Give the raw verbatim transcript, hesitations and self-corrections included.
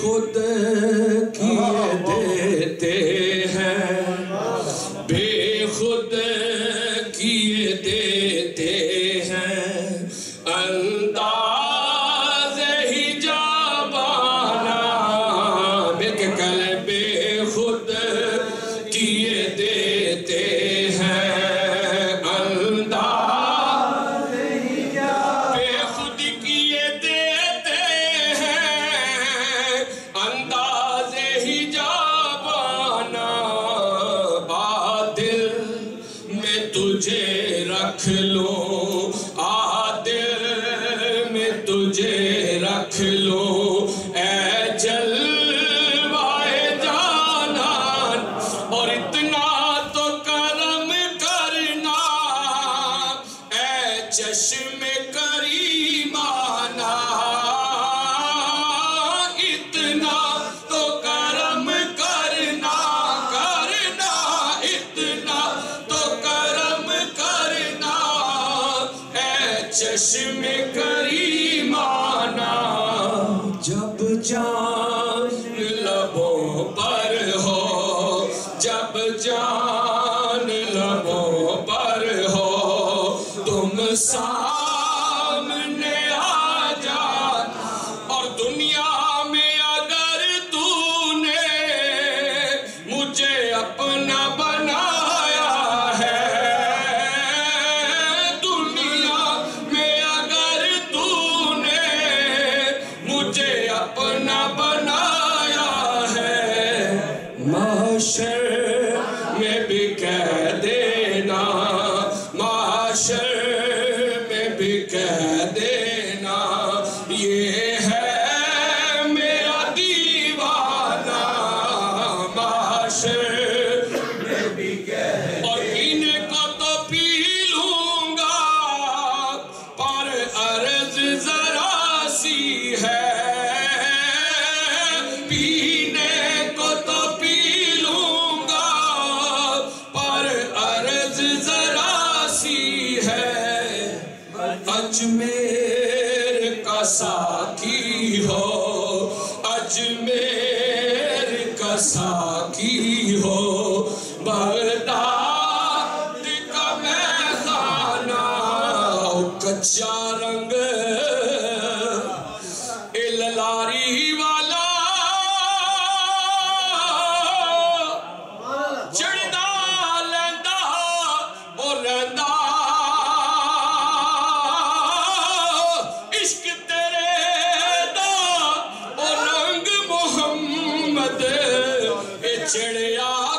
خود کیے دیتے ہیں، بے خود کیے دیتے ہیں، انداز حجابانہ ایک کلے بے خود کیے دیتے ہیں، انداز بے خود کیے دیتے ہیں، انداز حجابانہ عادل میں تجھے رکھ لوں، عادل میں تجھے رکھ لوں، اے جلوائے جانان، اور اتنا تو کرم کرنا، اے چشم کریمانہ، اتنا تو کرم کرنا، کرنا اتنا تو کرم کرنا، اے چشم کریمانہ، جب جان لبوں پر ہو، جب جان لبوں پر ہو، تم سامنے آ جان، اور دنیا میں اگر تو نے مجھے اپنا بنایا ہے، دنیا میں اگر تو نے مجھے اپنا بنایا ہے، محشر میں بھی کہہ دینا، محشر میں بھی کہہ دینا، یہ ہے میرا دیوانہ، محشر میں بھی کہہ، اور پینے کو تو پی لوں گا، پر عرض ذرا سی ہے، پینے کو تو پی لوں گا، پر عرض ذرا سی ہے، اجمیر کا ساقی ہو، اجمیر کا ساقی ہو، بغداد کا میخانہ، کچا رنگ لاری والا، چڑھدا لیندہ اور رہندہ، عشق تیرے دا اور رنگ محمد، اے چڑھیا